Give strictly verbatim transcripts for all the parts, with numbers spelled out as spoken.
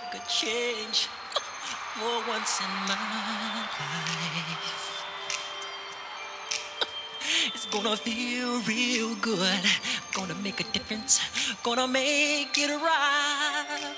make a change for once in my life. It's gonna feel real good. Gonna make a difference. Gonna make it right.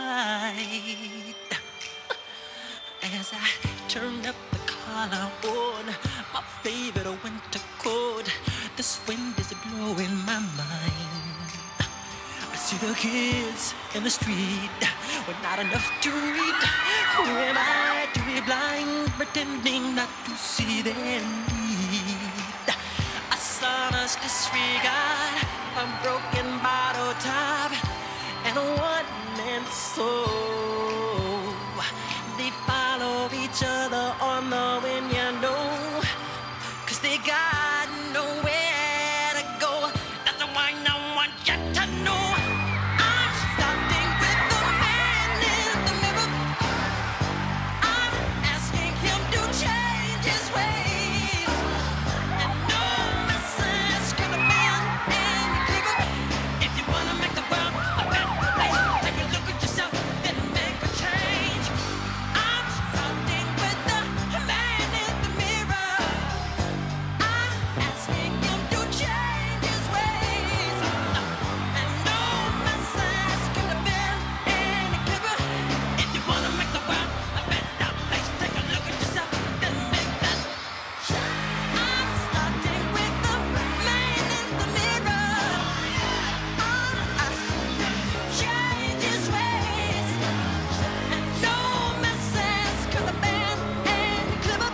As I turn up the collar on my favorite winter coat, this wind is blowing my mind. I see the kids in the street with not enough to eat. Who am I to be blind, pretending not to see their need? A son's disregard, a broken bottle top, and a one-man soul. They follow each other on the wind, you know, 'cause they got nowhere to go. That's why I want you to know I'm starting with the man in the mirror. I'm asking him to change his ways, and no message could have been any clearer. If you wanna make the world a better place, take a look at yourself, then make a change. I'm starting with the man in the mirror. I'm asking him to change his ways, and no message could have been any clearer. If you wanna make the world a better place, take a look at yourself, then make that change. I'm starting with the man in the mirror. I'm asking him to change his ways, and no message could have been any clearer.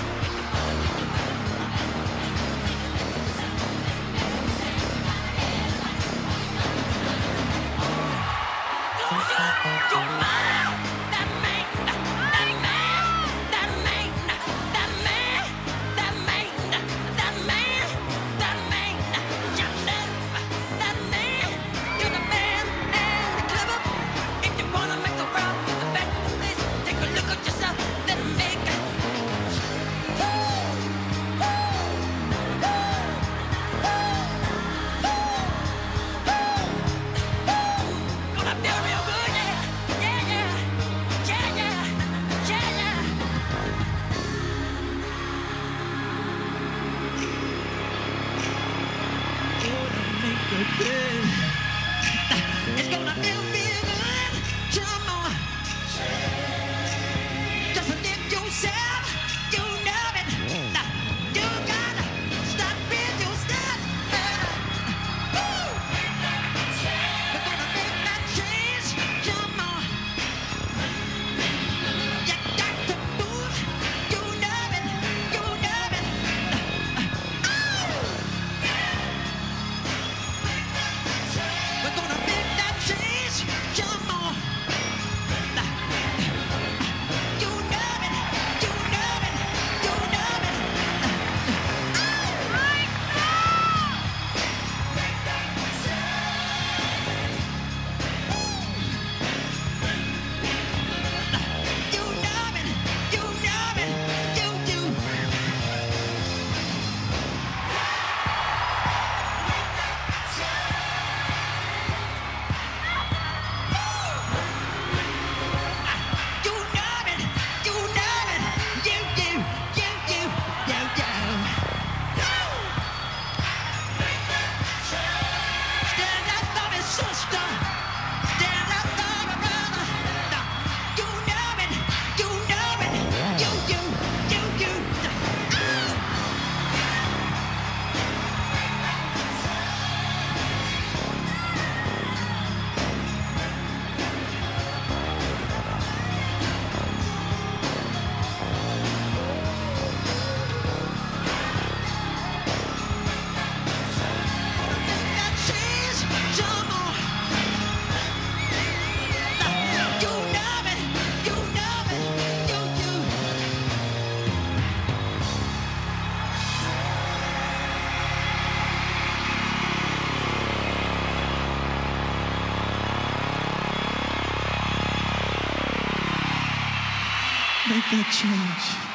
You man, that man, that man, that man, that man, that man, that man, that man, you know, that man, you're the man and the clever. If you wanna make the world a better place, take a look at yourself, then make it. Gonna feel real good, yeah, yeah, yeah, yeah, yeah, yeah, yeah. Gonna make a day. It's gonna feel real good. Come on. Just live yourself. You know it. You gotta stop being yourself. Woo! We're gonna make that change. Come on. You got to move. You know it. You know it. We're gonna make that change. Come on. You know it. You know it. You know it. Right now. You know it. You know it. You do. You know it. You know it. You do. You do. You do. Stand up for me, sister. Stand up for me, brother. You know it. You know it. You do. You do. That change, come on. You know it. You know it. You do. Make that change.